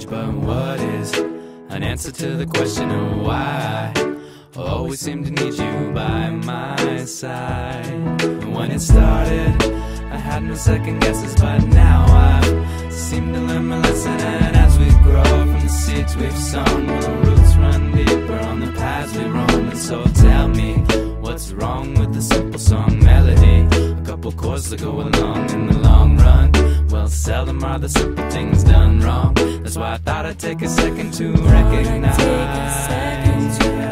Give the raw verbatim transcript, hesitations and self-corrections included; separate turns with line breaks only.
change, but what is an answer to the question of why I always seem to need you by my side? And when it started, I had no second guesses, but now I seem to learn my lesson. And as we grow from the seeds we've sown, will the roots run deeper on the paths we roam? And so tell me, what's wrong with the simple song melody? A couple chords that go along in the long run. Well, seldom are the simple things done wrong. That's why I thought I'd take a second to recognize.